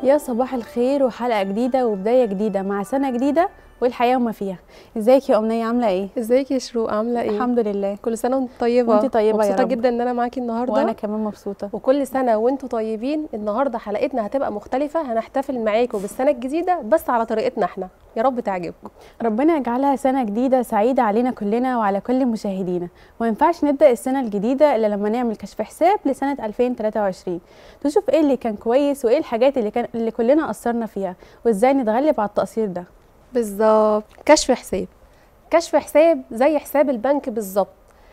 يا صباح الخير وحلقة جديدة وبداية جديدة مع سنة جديدة والحياة وما فيها. ازيك يا أمنية، عاملة ايه؟ ازيك يا شروق، عامله ايه؟ الحمد لله. كل سنه وانت طيبه. وانت طيبة يا مبسوطه رب. جدا ان انا معاكي النهارده. وانا كمان مبسوطة. وكل سنه وانتوا طيبين. النهارده حلقتنا هتبقى مختلفه، هنحتفل معاكم بالسنه الجديده بس على طريقتنا احنا، يا رب تعجبكم. ربنا يجعلها سنة جديدة سعيدة علينا كلنا وعلى كل مشاهدينا. وما ينفعش نبدأ السنة الجديدة إلا لما نعمل كشف حساب لسنة 2023، تشوف ايه اللي كان كويس وايه الحاجات اللي كلنا قصرنا فيها وازاي نتغلب على التقصير ده. بالظبط، كشف حساب. كشف حساب زي حساب البنك بالظبط.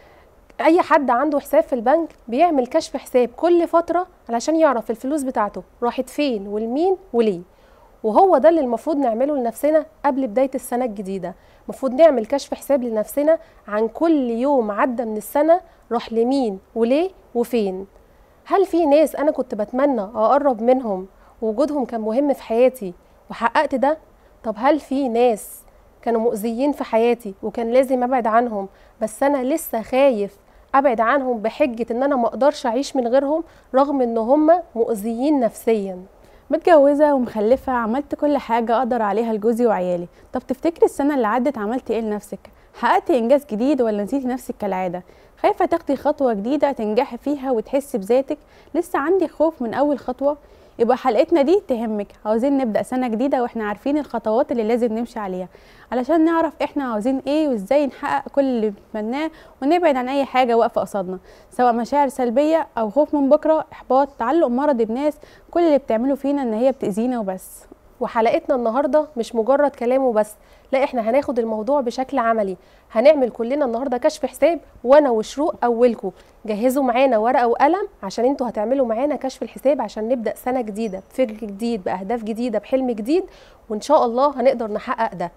اي حد عنده حساب في البنك بيعمل كشف حساب كل فتره علشان يعرف الفلوس بتاعته راحت فين والمين وليه. وهو ده اللي المفروض نعمله لنفسنا قبل بداية السنة الجديدة. المفروض نعمل كشف حساب لنفسنا عن كل يوم عدى من السنة راح لمين وليه وفين. هل في ناس أنا كنت بتمنى أقرب منهم ووجودهم كان مهم في حياتي وحققت ده؟ طب هل في ناس كانوا مؤذيين في حياتي وكان لازم أبعد عنهم بس أنا لسه خايف أبعد عنهم بحجة إن أنا مقدرش أعيش من غيرهم رغم إن هم مؤذيين نفسياً؟ متجوزة ومخلفة، عملت كل حاجة أقدر عليها لجوزي وعيالي. طب تفتكري السنة اللي عدت عملتي إيه لنفسك؟ حققتي إنجاز جديد ولا نسيتي نفسك كالعادة؟ خايفة تاخدي خطوة جديدة تنجحي فيها وتحسي بذاتك لسه عندي خوف من أول خطوة؟ يبقى حلقتنا دي تهمك. عاوزين نبدأ سنة جديدة وإحنا عارفين الخطوات اللي لازم نمشي عليها علشان نعرف إحنا عاوزين إيه وإزاي نحقق كل اللي بنتمناه ونبعد عن أي حاجة واقفة قصادنا، سواء مشاعر سلبية أو خوف من بكرة، إحباط، تعلق مرضي بناس. كل اللي بتعمله فينا إن هي بتأذينا وبس. وحلقتنا النهارده مش مجرد كلام وبس، لا احنا هناخد الموضوع بشكل عملي. هنعمل كلنا النهارده كشف حساب، وانا وشروق اولكم. جهزوا معانا ورقه وقلم عشان انتوا هتعملوا معانا كشف الحساب عشان نبدا سنه جديده بفكر جديد باهداف جديده بحلم جديد، وان شاء الله هنقدر نحقق ده.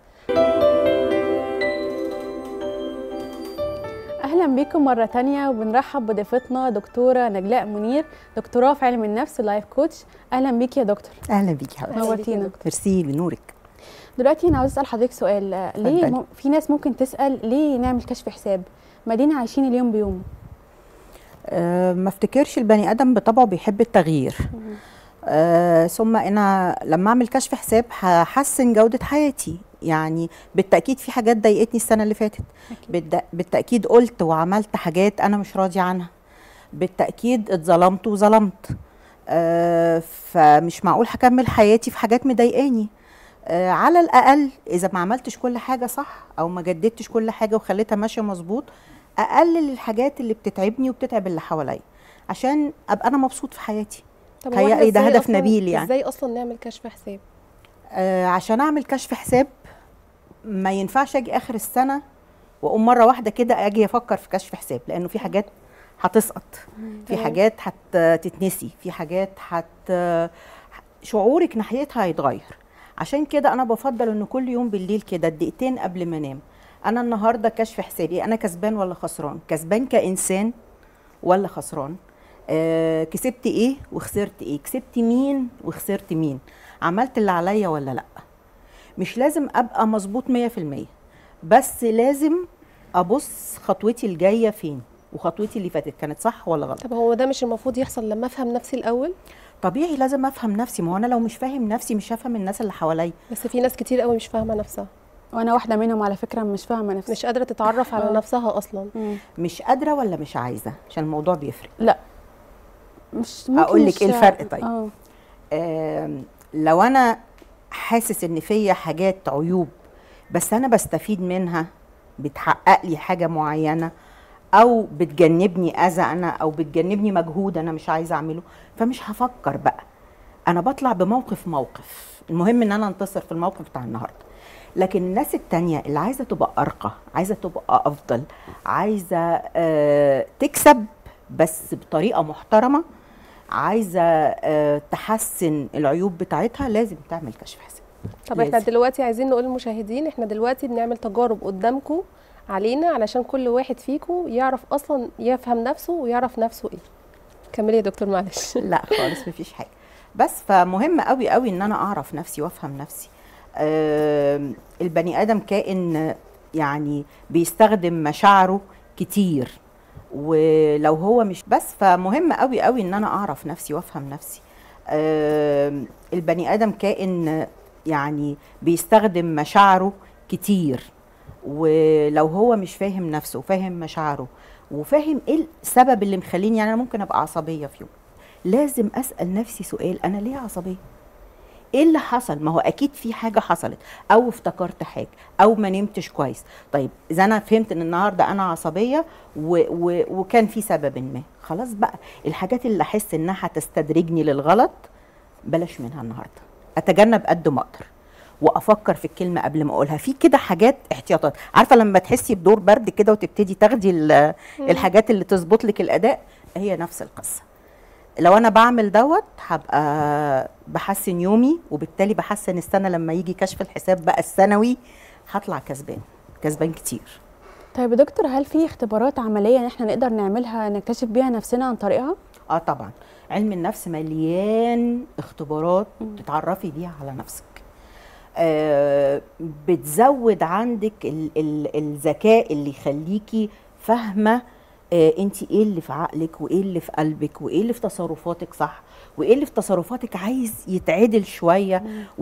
اهلا بيكم مره تانية وبنرحب بضيفتنا دكتوره نجلاء منير، دكتوراه في علم النفس لايف كوتش. اهلا بيكي يا دكتور. اهلا بيكي حضرتك. نورتينا. ميرسي بنورك. دلوقتي انا عاوز اسال حضرتك سؤال. ليه في ناس ممكن تسال ليه نعمل كشف حساب؟ ما دينا عايشين اليوم بيوم. ما افتكرش البني ادم بطبعه بيحب التغيير. ثم انا لما اعمل كشف حساب هحسن جوده حياتي. يعني بالتاكيد في حاجات ضايقتني السنه اللي فاتت، بالتاكيد قلت وعملت حاجات انا مش راضيه عنها، بالتاكيد اتظلمت وظلمت. فمش معقول هكمل حياتي في حاجات مضايقاني. على الاقل اذا ما عملتش كل حاجه صح او ما جددتش كل حاجه وخليتها ماشيه مظبوط، اقلل الحاجات اللي بتتعبني وبتتعب اللي حواليا عشان ابقى انا مبسوط في حياتي. هي ده هدف نبيل. يعني ازاي اصلا نعمل كشف حساب؟ عشان اعمل كشف حساب ما ينفعش اجي اخر السنه واقوم مره واحده كده اجي افكر في كشف حساب، لانه في حاجات هتسقط، في حاجات هتتنسي، في حاجات شعورك ناحيتها هيتغير. عشان كده انا بفضل ان كل يوم بالليل كده دقيقتين قبل ما انام انا النهارده كشف حسابي، انا كسبان ولا خسران، كسبان كانسان ولا خسران، كسبت ايه وخسرت ايه، كسبت مين وخسرت مين، عملت اللي عليا ولا لا. مش لازم ابقى مظبوط 100%، بس لازم ابص خطوتي الجايه فين وخطوتي اللي فاتت كانت صح ولا غلط. طب هو ده مش المفروض يحصل لما افهم نفسي الاول؟ طبيعي لازم افهم نفسي، ما هو انا لو مش فاهم نفسي مش هفهم الناس اللي حواليا. بس في ناس كتير قوي مش فاهمه نفسها، وانا واحده منهم على فكره. مش فاهمه نفسي، مش قادره تتعرف على نفسها اصلا. مش قادره ولا مش عايزه؟ عشان الموضوع بيفرق. لا مش ممكن. اقول لك ايه الفرق؟ طيب لو انا حاسس ان فيا حاجات عيوب بس انا بستفيد منها، بتحقق لي حاجه معينه او بتجنبني اذى انا او بتجنبني مجهود انا مش عايزه اعمله، فمش هفكر بقى. انا بطلع بموقف، المهم ان انا انتصر في الموقف بتاع النهارده. لكن الناس التانية اللي عايزه تبقى ارقى، عايزه تبقى افضل، عايزه تكسب بس بطريقه محترمه، عايزه تحسن العيوب بتاعتها، لازم تعمل كشف حساب. طب احنا دلوقتي عايزين نقول للمشاهدين، احنا دلوقتي بنعمل تجارب قدامكم علينا علشان كل واحد فيكم يعرف اصلا يفهم نفسه ويعرف نفسه ايه. كملي يا دكتور معلش. لا خالص مفيش حاجه، بس فمهم قوي قوي ان انا اعرف نفسي وافهم نفسي. البني ادم كائن يعني بيستخدم مشاعره كتير، ولو هو مش بس، فمهم قوي قوي ان انا اعرف نفسي وافهم نفسي. البني ادم كائن يعني بيستخدم مشاعره كتير، ولو هو مش فاهم نفسه وفاهم مشاعره وفاهم ايه السبب اللي مخليني، يعني انا ممكن ابقى عصبيه في يوم، لازم اسال نفسي سؤال، انا ليه عصبيه؟ ايه اللي حصل؟ ما هو اكيد في حاجه حصلت، او افتكرت حاجه، او ما نمتش كويس. طيب اذا انا فهمت ان النهارده انا عصبيه وكان في سبب ما، خلاص بقى الحاجات اللي احس انها هتستدرجني للغلط بلاش منها النهارده، اتجنب قد ما اقدر، وافكر في الكلمه قبل ما اقولها. في كده حاجات احتياطات، عارفه لما تحسي بدور برد كده وتبتدي تاخدي الحاجات اللي تظبط لك الاداء، هي نفس القصه. لو انا بعمل دوت هبقى بحسن يومي، وبالتالي بحسن السنه. لما يجي كشف الحساب بقى السنوي هطلع كسبان كتير. طيب يا دكتور، هل في اختبارات عمليه ان احنا نقدر نعملها نكتشف بيها نفسنا عن طريقها؟ طبعا، علم النفس مليان اختبارات تتعرفي بيها على نفسك. بتزود عندك الذكاء اللي يخليكي فاهمه انت ايه اللي في عقلك، وايه اللي في قلبك، وايه اللي في تصرفاتك صح، وايه اللي في تصرفاتك عايز يتعدل شويه،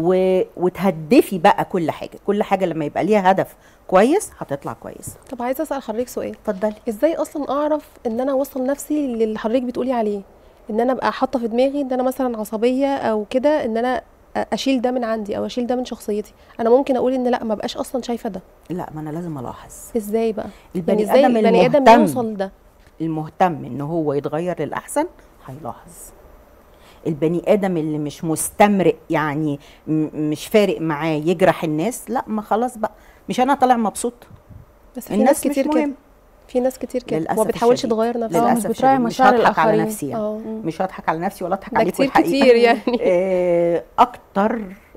وتهدفي بقى كل حاجه لما يبقى ليها هدف كويس هتطلع كويس. طب عايزه اسال حضرتك سؤال. اتفضلي. ازاي اصلا اعرف ان انا اوصل نفسي للي حضرتك بتقولي عليه، ان انا ابقى حاطه في دماغي ان انا مثلا عصبيه او كده، ان انا اشيل ده من عندي او اشيل ده من شخصيتي؟ انا ممكن اقول ان لا، ما بقاش اصلا شايفه ده. لا، ما انا لازم الاحظ. ازاي بقى؟ البني يعني ادم البني ادم المهتم يوصل ده، المهتم ان هو يتغير للاحسن هيلاحظ. البني ادم اللي مش مستمرئ، يعني مش فارق معاه يجرح الناس، لا، ما خلاص بقى، مش انا طالع مبسوط. بس في ناس كتير كده، في ناس كتير كده ما بتحاولش تغير نفسها، مش بتراعي مشاعر الاخرين. على نفسي يعني. مش هضحك على نفسي ولا اضحك عليكم كتير الحقيقه كتير يعني اكتر.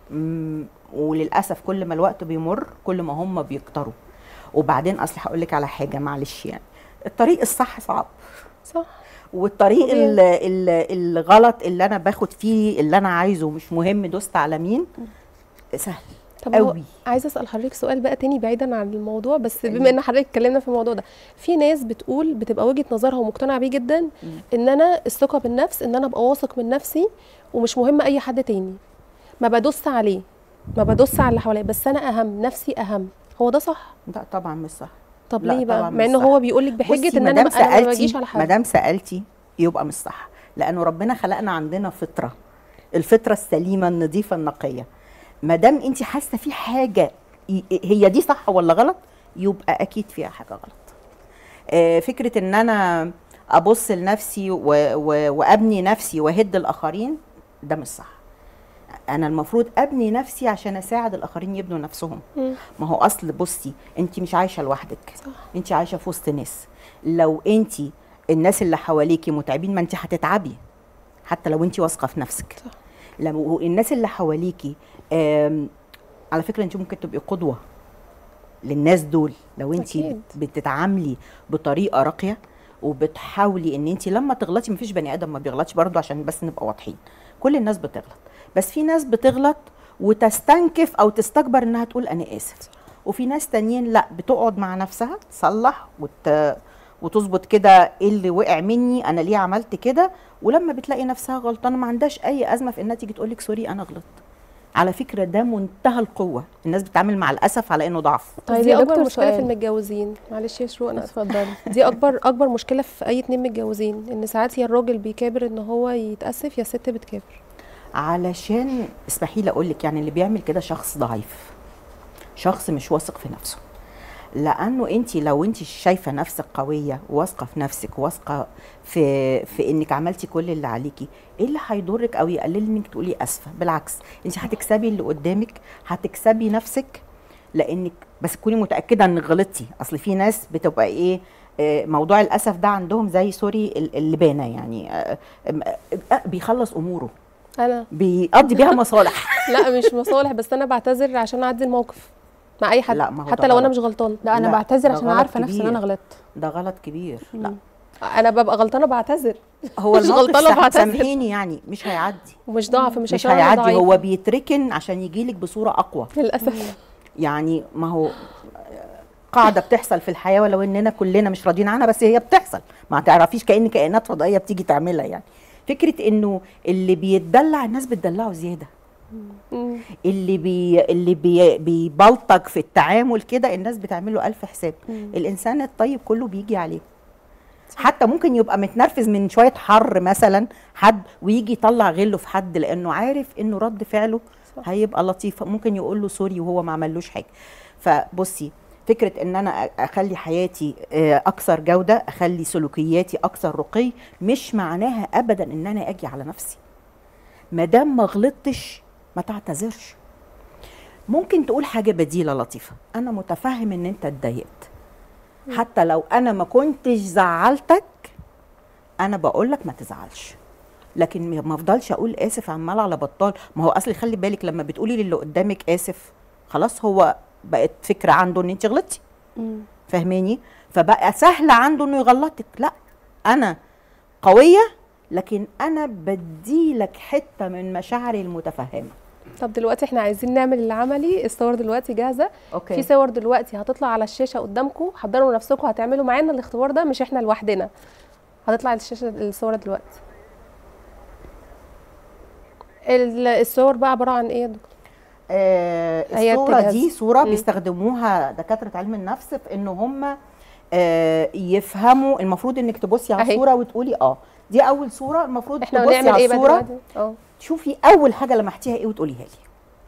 وللاسف كل ما الوقت بيمر كل ما هم بيكتروا. وبعدين اصل هقول لك على حاجه، معلش، يعني الطريق الصح صعب، صح، والطريق الغلط اللي انا باخد فيه اللي انا عايزه مش مهم دوست على مين، سهل قوي. عايزه اسال حضرتك سؤال بقى تاني بعيدا عن الموضوع، بس بما ان حضرتك اتكلمنا في الموضوع ده، في ناس بتقول بتبقى وجهه نظرها ومقتنعه بيه جدا ان انا الثقه بالنفس، ان انا ابقى واثق من نفسي ومش مهم اي حد تاني، ما بدوس عليه، ما بدوس على اللي حواليا، بس انا اهم، نفسي اهم. هو ده صح؟ لا طبعا مش صح. طب ليه بقى؟ مع انه هو بيقول لك بحجه ان انا ما باجيش على حد. ما دام سالتي يبقى مش صح، لانه ربنا خلقنا عندنا فطره، الفطره السليمه النظيفه النقيه. ما دام انت حاسه في حاجه هي دي صح ولا غلط، يبقى اكيد فيها حاجه غلط. فكره ان انا ابص لنفسي وابني نفسي واهد الاخرين، ده مش صح. انا المفروض ابني نفسي عشان اساعد الاخرين يبنوا نفسهم. ما هو اصل بصي، انت مش عايشه لوحدك، انت عايشه في وسط ناس. لو انت الناس اللي حواليكي متعبين، ما انت هتتعبي حتى لو انت واثقه في نفسك. صح. لو الناس اللي حواليكي على فكره انت ممكن تبقي قدوه للناس دول، لو انت بتتعاملي بطريقه راقيه وبتحاولي ان انت لما تغلطي، مفيش بني ادم ما بيغلطش برضو عشان بس نبقى واضحين، كل الناس بتغلط، بس في ناس بتغلط وتستنكف او تستكبر انها تقول انا اسف، وفي ناس تانيين لا، بتقعد مع نفسها تصلح وتظبط كده ايه اللي وقع مني، انا ليه عملت كده، ولما بتلاقي نفسها غلطانه ما عندهاش اي ازمه في انها تيجي تقول لك سوري انا غلطت. على فكره ده منتهى القوه، الناس بتتعامل مع الاسف على انه ضعف. طيب دي اكبر مشكله في المتجوزين، معلش يا شروق انا اتفضلي. دي اكبر مشكله في اي اتنين متجوزين، ان ساعات يا الراجل بيكابر ان هو يتاسف، يا الست بتكابر. علشان اسمحي لي اقول لك، يعني اللي بيعمل كده شخص ضعيف، شخص مش واثق في نفسه. لانه انت لو انت شايفه نفسك قويه، واثقه في نفسك، واثقه في انك عملتي كل اللي عليكي، ايه اللي هيضرك او يقلل انك تقولي اسفه؟ بالعكس، انت هتكسبي اللي قدامك، هتكسبي نفسك، لانك بس تكوني متاكده انك غلطتي. اصل في ناس بتبقى ايه، موضوع الاسف ده عندهم زي سوري اللبانه، يعني بيخلص اموره، انا بيقضي بيها مصالح. لا مش مصالح، بس انا بعتذر عشان اعدي الموقف مع اي حد، حتى لو انا مش غلطانه. لا انا بعتذر عشان عارفه نفسي ان انا غلطت. ده غلط كبير. لا انا ببقى غلطانه بعتذر، هو مش غلطانه بعتذر، سامحيني، يعني مش هيعدي، ومش ضعف، مش هيعدي، هو بيتركن عشان يجيلك بصوره اقوى للاسف. يعني ما هو قاعده بتحصل في الحياه، ولو اننا كلنا مش راضيين عنها، بس هي بتحصل، ما تعرفيش، كأن كائنات فضائيه بتيجي تعملها. يعني فكره انه اللي بيتدلع الناس بتدلعه زياده، اللي بيبلطج في التعامل كده الناس بتعمله ألف حساب. الانسان الطيب كله بيجي عليه، حتى ممكن يبقى متنرفز من شويه حر مثلا حد ويجي يطلع غله في حد، لانه عارف انه رد فعله هيبقى لطيف، ممكن يقول له سوري وهو ما عملوش حاجه. فبصي، فكره ان انا اخلي حياتي اكثر جوده، اخلي سلوكياتي اكثر رقي، مش معناها ابدا ان انا اجي على نفسي. ما دام ما غلطتش ما تعتذرش. ممكن تقول حاجه بديله لطيفه، انا متفهم ان انت اتضايقت، حتى لو انا ما كنتش زعلتك انا بقول لك ما تزعلش، لكن ما افضلش اقول اسف عمال على بطال. ما هو اصلي خلي بالك لما بتقولي للي قدامك اسف خلاص هو بقت فكره عنده ان انت غلطتي، فاهماني؟ فبقى سهل عنده انه يغلطك. لا، انا قويه لكن انا بديلك حته من مشاعري المتفهمه. طب دلوقتي احنا عايزين نعمل العملي، الصور دلوقتي جاهزه. أوكي. في صور دلوقتي هتطلع على الشاشه قدامكم، حضروا نفسكم هتعملوا معانا الاختبار ده، مش احنا لوحدنا. هتطلع على الشاشه الصور دلوقتي. الصور بقى عباره عن ايه يا دكتور؟ الصوره دي صوره بيستخدموها دكاتره علم النفس في ان هم يفهموا. المفروض انك تبصي على الصوره وتقولي دي اول صوره، المفروض احنا تبصي هنعمل على ايه الصوره بقى تشوفي اول حاجه لمحتيها ايه وتقوليها لي.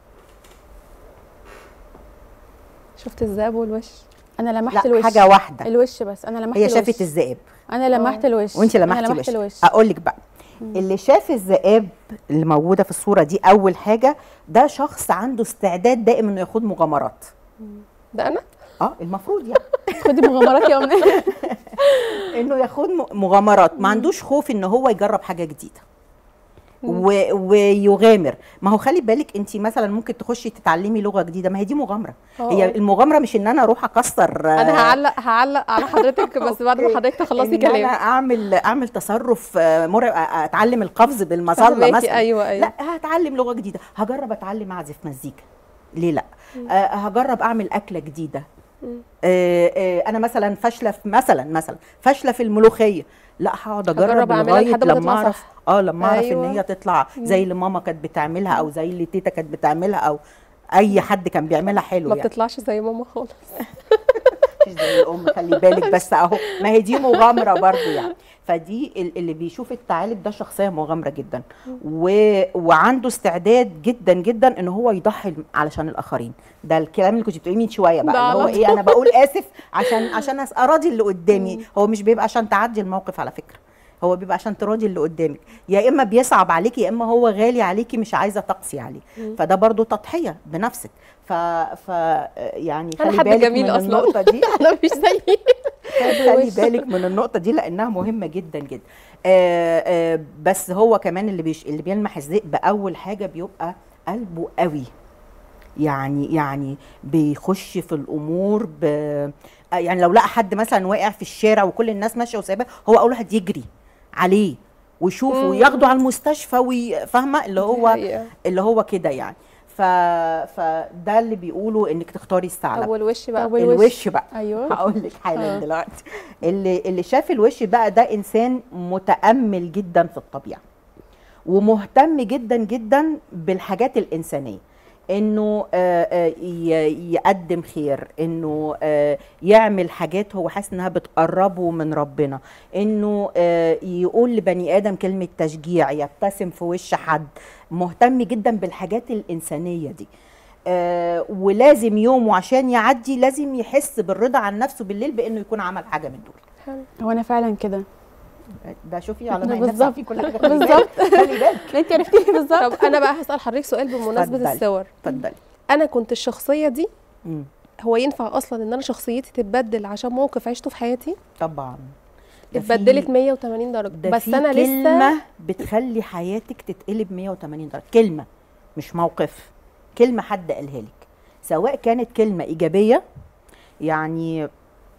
شفت الذئب والوش؟ انا لمحت الوش. حاجه واحده الوش بس، انا لمحت هي الوش. شافت الذئب، انا لمحت الوش وانت لمحتي الوش. اقول لك بقى، اللي شاف الذئاب اللي موجوده في الصوره دي اول حاجه ده شخص عنده استعداد دائم انه ياخد مغامرات. ده انا؟ المفروض يعني خدي مغامرات يا امنيه. انه ياخد مغامرات، ما عندوش خوف ان هو يجرب حاجه جديده ويغامر. ما هو خلي بالك انت مثلا ممكن تخشي تتعلمي لغه جديده، ما هي دي مغامره. هي المغامره مش ان انا اروح اكسر. انا هعلق على حضرتك بس بعد ما حضرتك تخلصي كلام. انا اعمل تصرف مرعب، اتعلم القفز بالمظله مثلا. أيوة. لا، هتعلم لغه جديده، هجرب اتعلم اعزف مزيكا، ليه لا؟ هجرب اعمل اكله جديده. انا مثلا فاشله في مثلا فاشله في الملوخيه، لا هقعد اجرب لغايه لما اعرف اعرف ان هي تطلع زي اللي ماما كانت بتعملها او زي اللي تيتا كانت بتعملها او اي حد كان بيعملها حلو. ما بتطلعش زي ماما خالص. مش زي الام، خلي بالك بس اهو، ما هي دي مغامره برضو يعني. فدي اللي بيشوف الثعالب ده شخصيه مغامره جدا وعنده استعداد جدا جدا ان هو يضحي علشان الاخرين. ده الكلام اللي كنت بتقوليه من شويه بقى، اللي هو ايه، انا بقول اسف عشان اراضي اللي قدامي. هو مش بيبقى عشان تعدي الموقف على فكره، هو بيبقى عشان تراضي اللي قدامك. يا اما بيصعب عليكي يا اما هو غالي عليكي مش عايزه تقسي عليه. فده برضو تضحيه بنفسك. يعني خلي بالك من النقطه دي. انا مش زيي. خلي بالك من النقطه دي لانها مهمه جدا جدا. بس هو كمان اللي بيلمح الذئب اول حاجه بيبقى قلبه قوي، يعني بيخش في الامور يعني لو لقى حد مثلا واقع في الشارع وكل الناس ماشيه وسايباه، هو اول واحد يجري عليه ويشوفه وياخده على المستشفى وفاهمه اللي هو كده يعني. فده اللي بيقولوا انك تختاري الثعلب. طب والوش بقى؟ الوش بقى ايوه هقول لك حالا دلوقتي. اللي شاف الوش بقى ده انسان متامل جدا في الطبيعه ومهتم جدا جدا بالحاجات الانسانيه، انه يقدم خير، انه يعمل حاجات هو حاسس انها بتقربه من ربنا، انه يقول لبني ادم كلمه تشجيع، يبتسم في وش حد، مهتم جدا بالحاجات الانسانيه دي. ولازم يومه عشان يعدي لازم يحس بالرضا عن نفسه بالليل بانه يكون عمل حاجه من دول. هو انا فعلا كده. ده شوفي على ما بالظبط في كل حاجه. بالظبط. خلي بالك انت عرفتي بالظبط. طب انا بقى هسال حضرتك سؤال بمناسبه الصور. اتفضلي. انا كنت الشخصيه دي، هو ينفع اصلا ان انا شخصيتي تتبدل عشان موقف عشته في حياتي؟ طبعا اتبدلت 180 درجه، بس انا لسه كلمه بتخلي حياتك تتقلب 180 درجه. كلمه مش موقف، كلمه حد قالها لك، سواء كانت كلمه ايجابيه يعني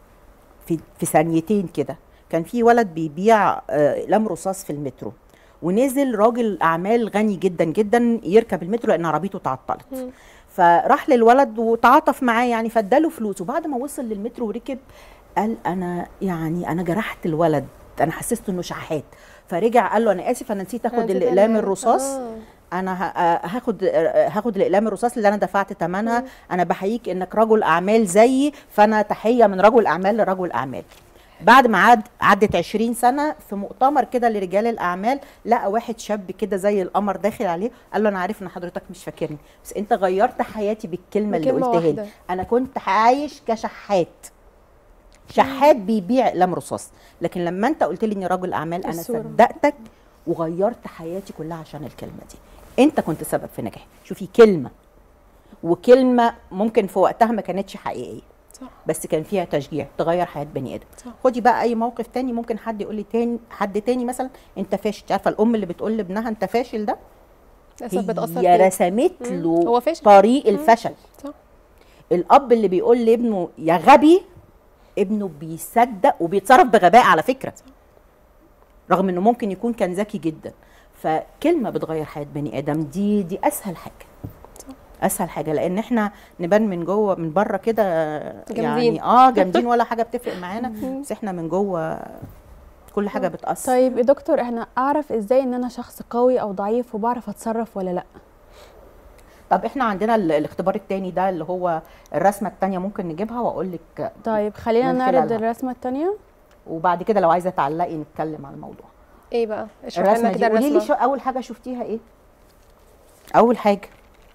في ثانيتين كده. كان في ولد بيبيع لم رصاص في المترو، ونزل راجل اعمال غني جدا جدا يركب المترو لان عربيته تعطلت. فراح للولد وتعاطف معاه يعني، فاداله فلوس. وبعد ما وصل للمترو وركب قال انا جرحت الولد، انا حسست انه شحات، فرجع قال له انا اسف انا نسيت اخد الاقلام الرصاص. انا هاخد الاقلام الرصاص اللي انا دفعت ثمنها. انا بحييك انك رجل اعمال زيي، فانا تحيه من رجل اعمال لرجل اعمال. بعد ما عدت 20 سنه في مؤتمر كده لرجال الاعمال، لقى واحد شاب كده زي القمر داخل عليه، قال له انا عارف ان حضرتك مش فاكرني، بس انت غيرت حياتي بالكلمه اللي قلتها لي. انا كنت عايش كشحات، شحات بيبيع اقلام رصاص، لكن لما انت قلت لي اني رجل اعمال انا صدقتك وغيرت حياتي كلها عشان الكلمه دي. انت كنت سبب في نجاحي. شوفي، كلمه وكلمه ممكن في وقتها ما كانتش حقيقيه، صح، بس كان فيها تشجيع تغير حياه بني ادم. صح. خدي بقى اي موقف تاني، ممكن حد يقول لي حد تاني مثلا انت فاشل. عارفه الام اللي بتقول لابنها انت فاشل ده، هي رسمت له طريق الفشل. صح. الاب اللي بيقول لابنه يا غبي، ابنه بيصدق وبيتصرف بغباء على فكره، رغم انه ممكن يكون كان ذكي جدا. فكلمه بتغير حياه بني ادم، دي اسهل حاجه. اسهل حاجه، لان احنا نبان من جوه من بره كده جامدين. يعني جامدين ولا حاجه بتفرق معانا، بس احنا من جوه كل حاجه بتاثر. طيب يا دكتور، احنا اعرف ازاي ان انا شخص قوي او ضعيف وبعرف اتصرف ولا لا؟ طب احنا عندنا الاختبار الثاني ده اللي هو الرسمه الثانيه، ممكن نجيبها واقول لك. طيب خلينا نعرض الرسمه الثانيه، وبعد كده لو عايزه تعلقي نتكلم عن الموضوع. ايه بقى الرسمه دي؟ قولي لي اول حاجه شفتيها ايه؟ اول حاجه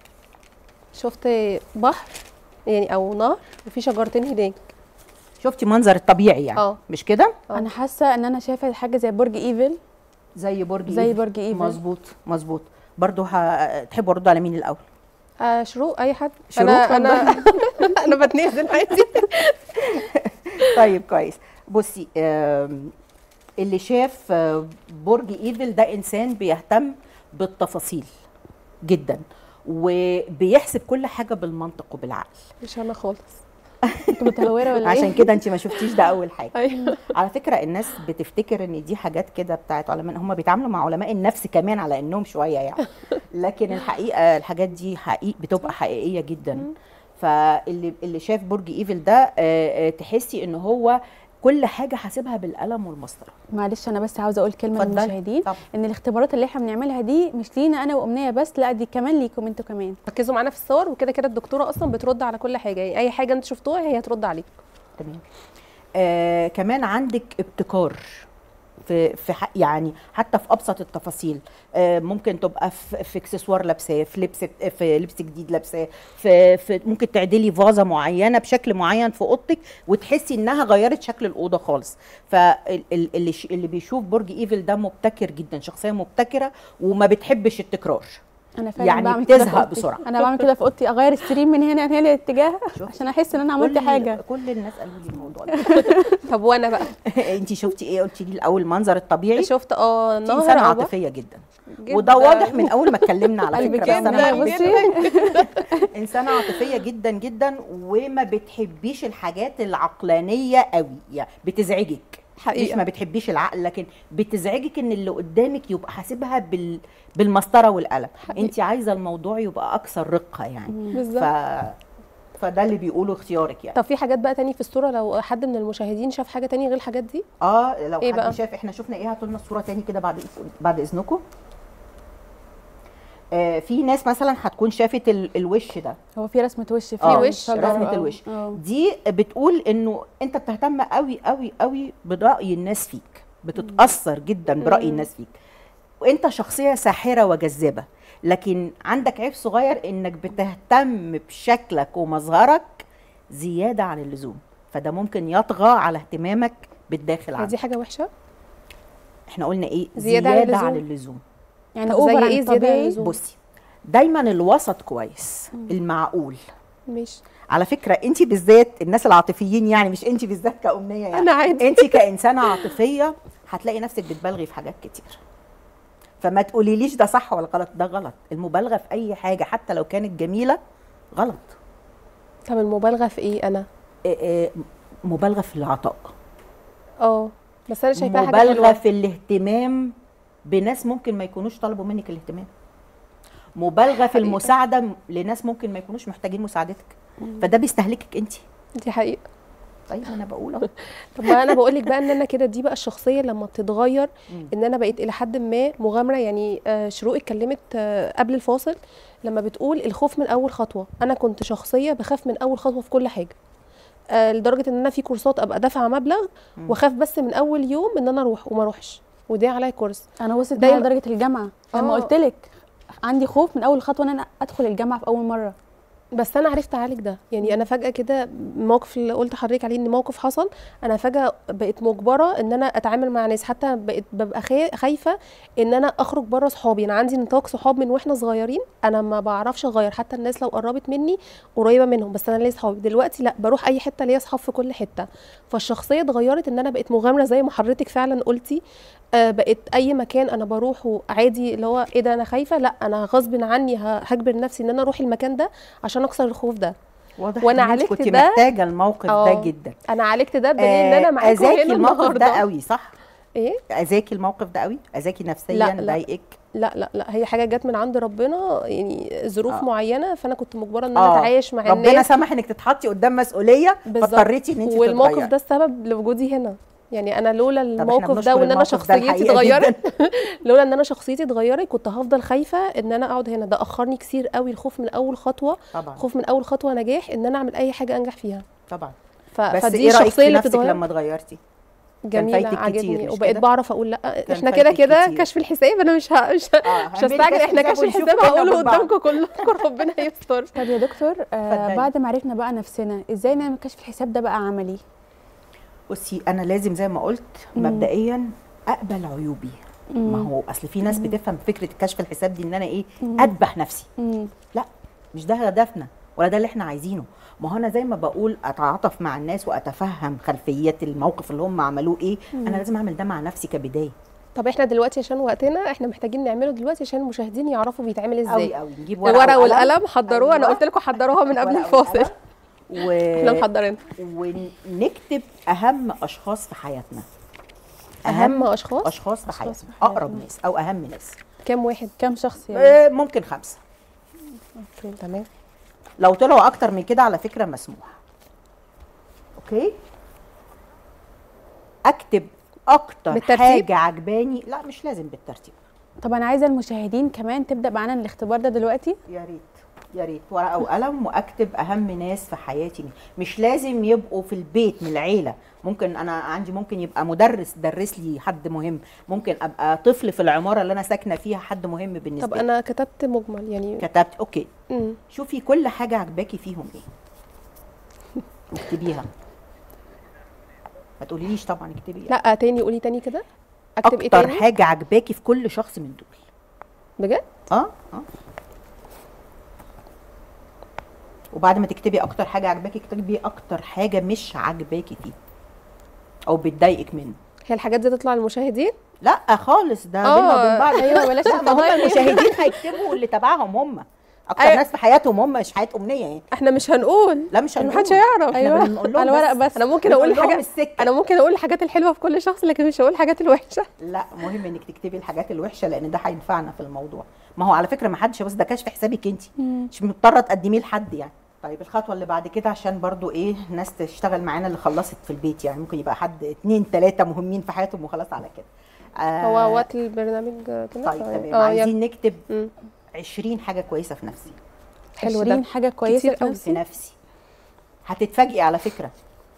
شفت بحر يعني او نهر وفي شجرتين هناك. شفتي منظر الطبيعي يعني؟ مش كده؟ انا حاسه ان انا شايفه حاجه زي برج ايفل. زي برج ايفل. مظبوط. برضو تحبوا ارد على مين الاول؟ شروق. اي حد. شروق. انا انا بتنزل عادي. طيب كويس. بصي، اللي شاف برج ايفل ده انسان بيهتم بالتفاصيل جدا، وبيحسب كل حاجه بالمنطق وبالعقل. مش انا خالص. انت متهوره ولا ايه؟ عشان كده انت ما شفتيش ده اول حاجه. أيوة. على فكره الناس بتفتكر ان دي حاجات كده بتاعت علماء، هم بيتعاملوا مع علماء النفس كمان على انهم شويه يعني، لكن الحقيقه الحاجات دي بتبقى حقيقيه جدا. فاللي شاف برج ايفل ده تحسي ان هو كل حاجه حاسبها بالقلم والمسطره. معلش انا بس عاوزه اقول كلمه للمشاهدين، ان الاختبارات اللي احنا بنعملها دي مش لينا انا وامنيه بس، لا دي كمان ليكم انتوا كمان. ركزوا معانا في الصور، وكده كده الدكتوره اصلا بترد على كل حاجه، يعني اي حاجه انتوا شفتوها هي هترد عليكم. تمام. كمان عندك ابتكار في يعني حتى في ابسط التفاصيل. ممكن تبقى في اكسسوار لابساه، في لبس جديد لابساه، في ممكن تعدلي فازه معينه بشكل معين في اوضتك وتحسي انها غيرت شكل الاوضه خالص. فاللي بيشوف برج ايفل ده مبتكر جدا، شخصيه مبتكره وما بتحبش التكرار. انا فعلا يعني بتزهق بسرعه. انا بعمل كده في اوضتي، اغير السرير من هنا للاتجاه عشان احس ان انا عملت حاجه. كل الناس قالوا لي الموضوع ده. طب وانا بقى انت شفتي ايه؟ قلتي لي الاول المنظر الطبيعي. شفت نهر. انسانه عاطفيه جدا، وده واضح من اول ما اتكلمنا على فكره. انسانه عاطفيه جدا جدا، وما بتحبيش الحاجات العقلانيه قوي، يعني بتزعجك حقيقة. مش ما بتحبيش العقل، لكن بتزعجك ان اللي قدامك يبقى حاسبها بالمسطره والقلم. انت عايزه الموضوع يبقى اكثر رقه يعني. فده اللي بيقوله اختيارك يعني. طب في حاجات بقى تاني في الصوره، لو حد من المشاهدين شاف حاجه تاني غير الحاجات دي؟ لو إيه حد بقى؟ شاف احنا شفنا ايه؟ هاتوا لنا الصوره تاني كده بعد اذنكم. في ناس مثلا هتكون شافت الوش ده. هو في رسمه وش، في وش، رسمه الوش دي بتقول انه انت بتهتم قوي قوي قوي براي الناس فيك، بتتاثر جدا براي الناس فيك، وانت شخصيه ساحره وجذابه، لكن عندك عيب صغير انك بتهتم بشكلك ومظهرك زياده عن اللزوم، فده ممكن يطغى على اهتمامك بالداخل عنك. دي حاجه وحشه؟ احنا قلنا ايه؟ زياده عن اللزوم. يعني اوفر عن الطبيعي. بصي، دايما الوسط كويس، المعقول. ماشي. على فكره انت بالذات الناس العاطفيين، يعني مش انت بالذات كأمنية يعني، انا عادي. انت كإنسانه عاطفيه هتلاقي نفسك بتبالغي في حاجات كتير، فما تقوليليش ده صح ولا غلط. ده غلط. المبالغه في اي حاجه حتى لو كانت جميله غلط. طب المبالغه في ايه؟ انا مبالغه في العطاء. بس انا شايفاها حاجه مبالغه في الاهتمام بناس ممكن ما يكونوش طلبوا منك الاهتمام. مبالغه في المساعده لناس ممكن ما يكونوش محتاجين مساعدتك، فده بيستهلكك انت. دي حقيقه. طيب انا بقول اهو. طب ما انا بقول لك بقى ان انا كده، دي بقى الشخصيه لما بتتغير، ان انا بقيت الى حد ما مغامره. يعني شروق اتكلمت قبل الفاصل لما بتقول الخوف من اول خطوه. انا كنت شخصيه بخاف من اول خطوه في كل حاجه، لدرجه ان انا في كورسات ابقى دافعه مبلغ واخاف بس من اول يوم ان انا اروح وما اروحش، ودي عليا كورس. انا وصلت دايما- معايا لدرجه الجامعه لما قلت لك عندي خوف من اول خطوه ان انا ادخل الجامعه في اول مره. بس انا عرفت اعالج ده. يعني انا فجاه كده الموقف اللي قلت لحضرتك عليه، ان موقف حصل انا فجاه بقيت مجبره ان انا اتعامل مع ناس، حتى بقيت ببقى خايفه ان انا اخرج بره صحابي. انا عندي نطاق صحاب من واحنا صغيرين، انا ما بعرفش اغير، حتى الناس لو قربت مني قريبه منهم، بس انا ليا صحابي. دلوقتي لا، بروح اي حته ليا صحاب في كل حته. فالشخصيه اتغيرت، ان انا بقيت مغامره زي ما حضرتك فعلا قلتي. بقيت اي مكان انا بروحه عادي، اللي هو ايه ده انا خايفه، لا انا غصب عني هجبر نفسي ان انا اروح المكان ده عشان اكسر الخوف ده. واضح وأنا ان انت عالجت كنت ده. محتاجه الموقف ده جدا. انا عالجت ده بدليل ان انا معاكم اذاكي هنا الموقف ده النهارده. قوي صح؟ ايه؟ اذاكي الموقف ده قوي؟ اذاكي نفسيا؟ لا، لا. ضايقك؟ لا هي حاجه جت من عند ربنا، يعني ظروف معينه، فانا كنت مجبره ان انا آه. اتعايش مع ربنا الناس. سمح انك تتحطي قدام مسؤوليه بالظبط. فاضطريتي ان انت والموقف تتغيري. ده السبب لوجودي هنا. يعني انا لولا طب إحنا الموقف بنشكر ده وان انا الموقف ده شخصيتي الحقيقة اتغيرت جداً. لولا ان انا شخصيتي اتغيرت كنت هفضل خايفه ان انا اقعد هنا. ده اخرني كتير قوي، الخوف من اول خطوه. طبعا خوف من اول خطوه نجاح، ان انا اعمل اي حاجه انجح فيها. طبعا. بس فدي ايه رايك الشخصيه في اللي نفسك بتتغير. لما اتغيرتي؟ جميله، فايتك كتير، عجبني، مش وبقيت كده؟ بعرف اقول لا احنا فايتك كده كده كتير. كشف الحساب. انا مش هعملي هستعجل، احنا كشف ونشوف الحساب كده هقوله من بعض. قدامكم كلكم ربنا يستر. طب يا دكتور اتفضلي. بعد ما عرفنا بقى نفسنا ازاي نعمل كشف الحساب ده بقى عملي؟ بصي انا لازم زي ما قلت مبدئيا اقبل عيوبي. ما هو اصل في ناس بتفهم فكره كشف الحساب دي ان انا ايه، اذبح نفسي. لا، مش ده هدفنا ولا ده اللي احنا عايزينه. ما هو انا زي ما بقول اتعاطف مع الناس واتفهم خلفيات الموقف اللي هم عملوه ايه، انا لازم اعمل ده مع نفسي كبدايه. طب احنا دلوقتي عشان وقتنا احنا محتاجين نعمله دلوقتي عشان المشاهدين يعرفوا بيتعمل ازاي. قوي قوي نجيب ورقه الورقه وقلم. والقلم حضروها. انا أيوة. قلت لكم حضروها من قبل ورقة الفاصل. وقلم. احنا محضرين ونكتب اهم اشخاص في حياتنا. اهم اشخاص اشخاص في حياتنا، في اقرب حياتنا. ناس او اهم ناس. كام واحد؟ كام شخص يعني؟ ممكن 5. تمام. لو طلعوا اكتر من كده على فكره مسموح. اوكي، اكتب اكتر بالترتيب؟ حاجه عجباني. لا مش لازم بالترتيب. طب انا عايزه المشاهدين كمان تبدا معانا الاختبار ده دلوقتي. يا ريت يا ريت ورقه وقلم واكتب اهم ناس في حياتي. مش لازم يبقوا في البيت من العيله، ممكن انا عندي ممكن يبقى مدرس درس لي حد مهم، ممكن ابقى طفل في العماره اللي انا ساكنه فيها حد مهم بالنسبه طب لي. انا كتبت مجمل يعني. كتبت اوكي. مم. شوفي كل حاجه عجباكي فيهم ايه واكتبيها. ما تقوليليش طبعا اكتبي إيه. لا تاني، قولي تاني كده. اكتب ايه اكتر تاني؟ حاجه عجباكي في كل شخص من دول. بجد؟ اه وبعد ما تكتبي اكتر حاجه عجباكي اكتبي اكتر حاجه مش عجباكي فيه او بتضايقك منه. هي الحاجات دي تطلع للمشاهدين؟ لا خالص، ده بينا وبين بعض. ايوه بلاش لا، ما هم الفضايح. المشاهدين هيكتبوا اللي تبعهم هم اكتر أيوة. ناس في حياتهم، هم مش حياه امنيه يعني. احنا مش هنقول. لا مش هنقول. محدش هيعرف. احنا بنقول لهم على الورق بس. انا ممكن بنقول اقول لهم حاجات. السكه. انا ممكن اقول الحاجات الحلوه في كل شخص، لكن مش هقول الحاجات الوحشه. لا مهم انك تكتبي الحاجات الوحشه لان ده هينفعنا في الموضوع. ما هو على فكره ما حدش، بس ده كشف حسابك انت، مش مضطره تقدميه لحد يعني. طيب الخطوه اللي بعد كده عشان برضو ايه ناس تشتغل معانا اللي خلصت في البيت، يعني ممكن يبقى حد 2 3 مهمين في حياتهم وخلاص على كده. هو وقت البرنامج كده. طيب تمام. يلا. عايزين نكتب مم. 20 حاجه كويسه في نفسي. حلو ده. 20 حاجه كويسه كتير في أوي. في نفسي. نفسي هتتفاجئي على فكره.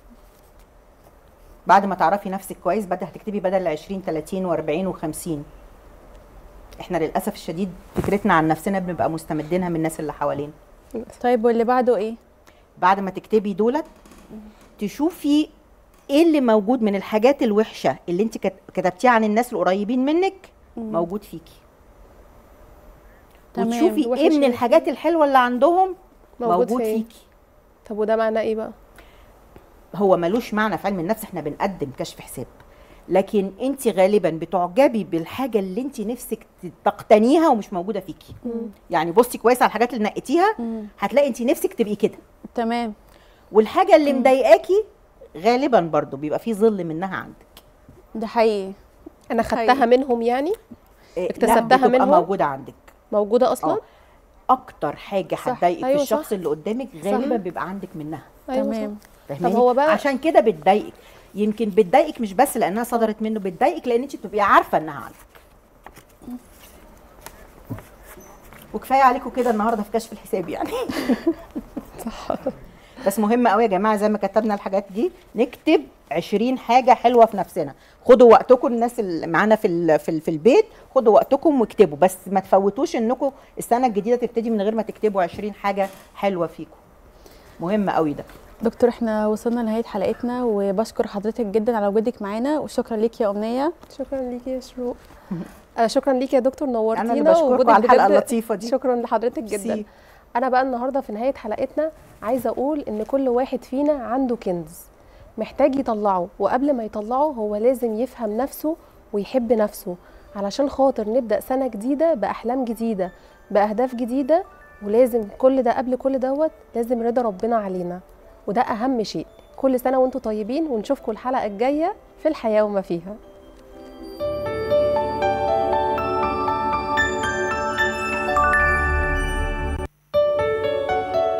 بعد ما تعرفي نفسك كويس هتكتبي بدل 20 30 و40 و50. احنا للاسف الشديد فكرتنا عن نفسنا بنبقى مستمدينها من الناس اللي حوالينا. طيب واللي بعده ايه؟ بعد ما تكتبي دولت تشوفي ايه اللي موجود من الحاجات الوحشه اللي انت كتبتيها عن الناس القريبين منك موجود فيكي. تمام. وتشوفي وحش ايه من إيه؟ الحاجات الحلوه اللي عندهم موجود في إيه؟ فيكي. طب وده معناه ايه بقى؟ هو ملوش معنى في علم النفس، احنا بنقدم كشف حساب، لكن انت غالبا بتعجبي بالحاجه اللي انت نفسك تقتنيها ومش موجوده فيكي. يعني بصي كويس على الحاجات اللي نقيتيها هتلاقي انت نفسك تبقي كده. تمام. والحاجه اللي مضايقاكي غالبا برضو بيبقى في ظل منها عندك. ده حقيقي. انا خدتها منهم يعني؟ لا، اكتسبتها بتبقى منهم؟ موجوده عندك. موجوده اصلا؟ اكتر حاجه صح. هتضايقك أيوة في الشخص صح. اللي قدامك غالبا بيبقى عندك منها. أيوة تمام. صح. فاهماني؟ هو بقى- عشان كده بتضايقك، يمكن بتضايقك مش بس لانها صدرت منه، بتضايقك لان انت بتبقي عارفه انها عنك. وكفايه عليكم كده النهارده في كشف الحساب يعني. صح. بس مهم قوي يا جماعه زي ما كتبنا الحاجات دي نكتب 20 حاجه حلوه في نفسنا. خدوا وقتكم، الناس اللي معانا في البيت خدوا وقتكم واكتبوا، بس ما تفوتوش انكم السنه الجديده تبتدي من غير ما تكتبوا 20 حاجه حلوه فيكم. مهم قوي ده. دكتور احنا وصلنا لنهايه حلقتنا، وبشكر حضرتك جدا على وجودك معانا، وشكرا ليك يا امنيه. شكرا ليكي يا شروق. شكرا ليكي يا دكتور، نورتينا. انا اللي بشكركم ووجودك على الحلقه بجد- اللطيفه دي. شكرا لحضرتك جدا. ميرسي. انا بقى النهارده في نهايه حلقتنا عايزه اقول ان كل واحد فينا عنده كنز محتاج يطلعه، وقبل ما يطلعه هو لازم يفهم نفسه ويحب نفسه، علشان خاطر نبدا سنه جديده باحلام جديده باهداف جديده. ولازم كل ده، قبل كل دوت لازم رضا ربنا علينا، وده اهم شيء. كل سنه وانتم طيبين، ونشوفكم الحلقه الجايه في الحياه وما فيها.